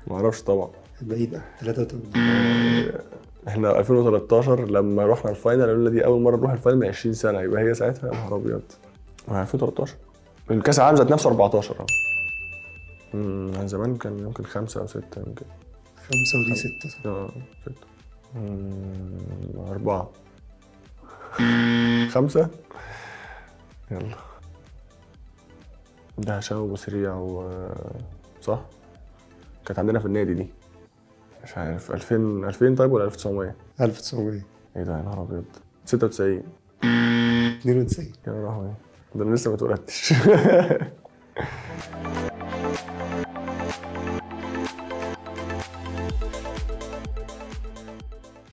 ما اعرفش طبعا. بعيدة 83. احنا 2013 لما رحنا الفاينل قالوا لنا دي اول مره نروح الفاينل من 20 سنه، يبقى هي ساعتها يا نهار ابيض. ما 2013 الكاس العالم ذات نفسه 14 اه. يعني زمان كان يمكن 5 أو 6 يمكن. 5 ودي 6. اه 6. 4. 5. يلا. ده هشام ابو سريع و صح؟ كانت عندنا في النادي دي. مش عارف 2000 طيب ولا 1900؟ 1900. ايه ده يا نهار ابيض. 96. 92. يا لهوي. ده انا لسه ما اتولدتش.